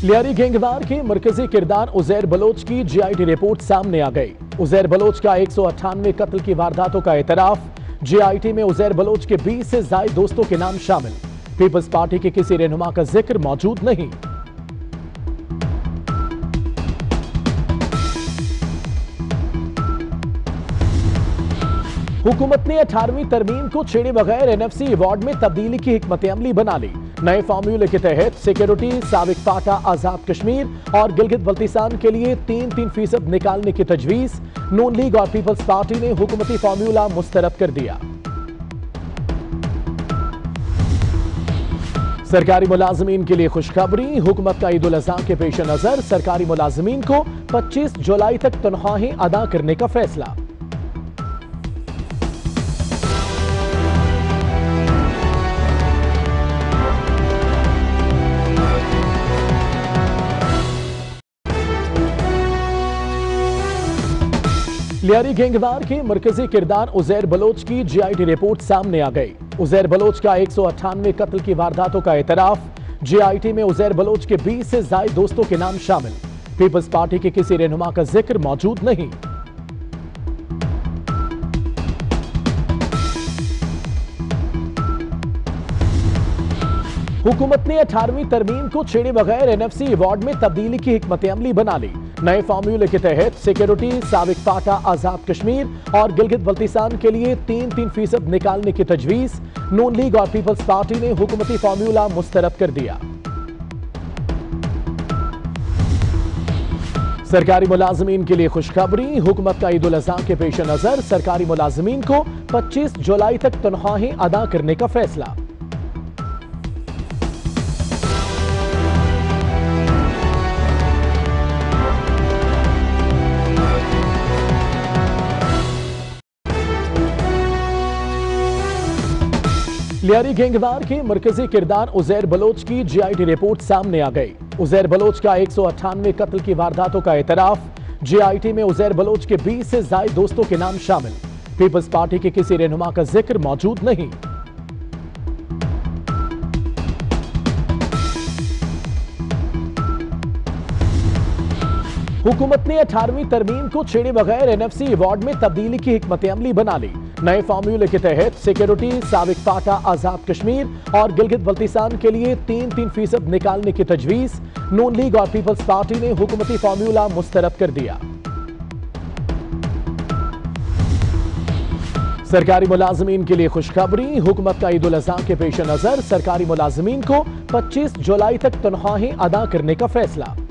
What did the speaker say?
Lyari gang war के मरकजी किरदार उजैर बलोच की जीआईटी रिपोर्ट सामने आ गई। उजैर बलोच का 198 कत्ल की वारदातों का एतराफ। जीआईटी में उजैर बलोच के 20 से ज्यादा दोस्तों के नाम शामिल। पीपल्स पार्टी के किसी रहनुमा का जिक्र मौजूद नहीं। हुकूमत ने 18वीं तरमीम को छेड़े बगैर एनएफसी अवार्ड में तब्दीली की हिकमत अमली बना ली। नए फार्मूले के तहत सिक्योरिटी, साबिक फाटा, आजाद कश्मीर और गिलगित बल्तिस्तान के लिए 3-3% निकालने की तजवीज। नून लीग और पीपल्स पार्टी ने हुकूमती फार्मूला मुस्तरद कर दिया। सरकारी मुलाजमीन के लिए खुशखबरी। हुकूमत का ईद उल अज़हा के पेश नजर सरकारी मुलाजमीन को 25 जुलाई तक तनख्वाहें अदा करने का फैसला। लियारी गैंगवार के मरकजी किरदार उजैर बलोच की जीआईटी रिपोर्ट सामने आ गई। उजैर बलोच का 198 कत्ल की वारदातों का एतराफ। जीआईटी में उजैर बलोच के 20 से ज्यादा दोस्तों के नाम शामिल। पीपल्स पार्टी के किसी रहनुमा का जिक्र मौजूद नहीं। हुकूमत ने 18वीं तरमीम को छेड़े बगैर एनएफसी अवार्ड में तब्दीली की हिकमत अमली बना ली। नए फार्मूले के तहत सिक्योरिटी, साबिक फाटा, आजाद कश्मीर और गिलगित बल्तिस्तान के लिए 3-3% निकालने की तजवीज। नून लीग और पीपल्स पार्टी ने हुकूमती फार्मूला मुस्तरद कर दिया। सरकारी मुलाजमीन के लिए खुशखबरी। हुकूमत का ईद उल अज़हा के पेश नजर सरकारी मुलाजमीन को 25 जुलाई तक तनख्वाहें अदा करने का फैसला। लियारी गैंगवार के मरकजी किरदार उजैर बलोच की जीआईटी रिपोर्ट सामने आ गई। उजैर बलोच का 198 कत्ल की वारदातों का एतराफ। जीआईटी में उजैर बलोच के 20 से ज्यादा दोस्तों के नाम शामिल। पीपल्स पार्टी के किसी रहनुमा का जिक्र मौजूद नहीं। हुकूमत ने 18वीं तरमीम को छेड़े बगैर एनएफसी अवार्ड में तब्दीली की हिकमत अमली बना ली। नए फार्मूले के तहत सिक्योरिटी, साबिक फाटा, आजाद कश्मीर और गिलगित बल्तिस्तान के लिए 3-3% निकालने की तजवीज। नून लीग और पीपल्स पार्टी ने हुकूमती फार्मूला मुस्तरद कर दिया। सरकारी मुलाजमीन के लिए खुशखबरी। हुकूमत का ईद उल अज़हा के पेश नजर सरकारी मुलाजमीन को 25 जुलाई तक तनख्वाहें अदा करने का फैसला।